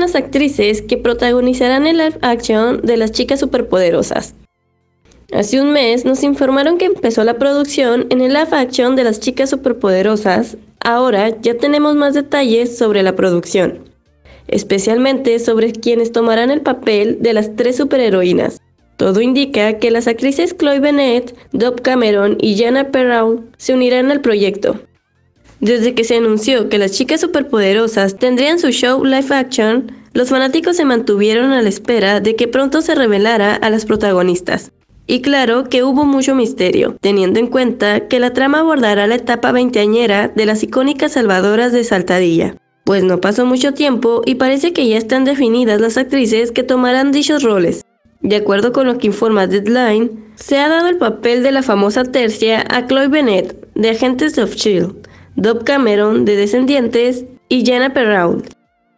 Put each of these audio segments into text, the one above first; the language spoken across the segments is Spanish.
las actrices que protagonizarán el live action de Las Chicas Superpoderosas. Hace un mes nos informaron que empezó la producción en el live action de Las Chicas Superpoderosas. Ahora ya tenemos más detalles sobre la producción, especialmente sobre quienes tomarán el papel de las 3 superheroínas. Todo indica que las actrices Chloe Bennet, Dove Cameron y Jana Perrault se unirán al proyecto. Desde que se anunció que las chicas superpoderosas tendrían su show live action, los fanáticos se mantuvieron a la espera de que pronto se revelara a las protagonistas. Y claro que hubo mucho misterio, teniendo en cuenta que la trama abordará la etapa veinteañera de las icónicas salvadoras de Saltadilla. Pues no pasó mucho tiempo y parece que ya están definidas las actrices que tomarán dichos roles. De acuerdo con lo que informa Deadline, se ha dado el papel de la famosa tercia a Chloe Bennet, de Agentes of S.H.I.E.L.D., Dove Cameron, de Descendientes, y Jana Perrault.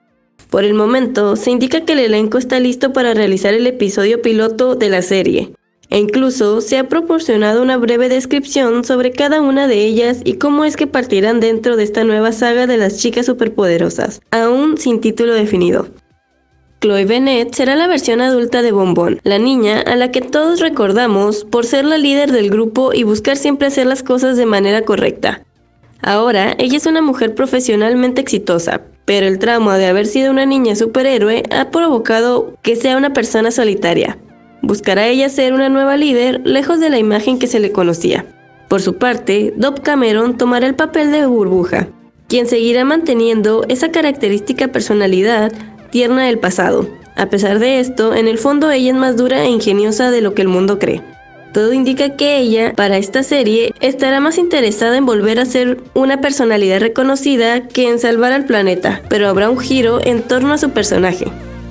Por el momento, se indica que el elenco está listo para realizar el episodio piloto de la serie, e incluso se ha proporcionado una breve descripción sobre cada una de ellas y cómo es que partirán dentro de esta nueva saga de las chicas superpoderosas, aún sin título definido. Chloe Bennet será la versión adulta de Bombón, la niña a la que todos recordamos por ser la líder del grupo y buscar siempre hacer las cosas de manera correcta. Ahora, ella es una mujer profesionalmente exitosa, pero el trauma de haber sido una niña superhéroe ha provocado que sea una persona solitaria. Buscará ella ser una nueva líder lejos de la imagen que se le conocía. Por su parte, Dove Cameron tomará el papel de Burbuja, quien seguirá manteniendo esa característica personalidad tierna del pasado. A pesar de esto, en el fondo ella es más dura e ingeniosa de lo que el mundo cree. Todo indica que ella, para esta serie, estará más interesada en volver a ser una personalidad reconocida que en salvar al planeta, pero habrá un giro en torno a su personaje.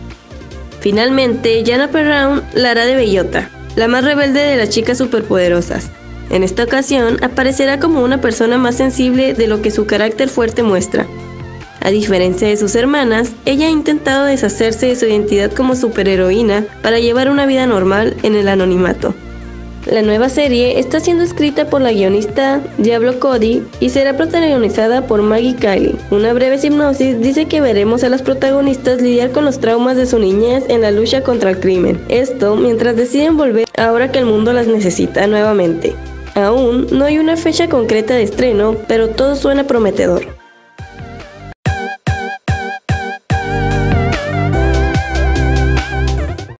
Finalmente, Jana Perrault la hará de Bellota, la más rebelde de las chicas superpoderosas. En esta ocasión, aparecerá como una persona más sensible de lo que su carácter fuerte muestra. A diferencia de sus hermanas, ella ha intentado deshacerse de su identidad como superheroína para llevar una vida normal en el anonimato. La nueva serie está siendo escrita por la guionista Diablo Cody y será protagonizada por Maggie Kylie. Una breve hipnosis dice que veremos a las protagonistas lidiar con los traumas de su niñez en la lucha contra el crimen. Esto mientras deciden volver ahora que el mundo las necesita nuevamente. Aún no hay una fecha concreta de estreno, pero todo suena prometedor.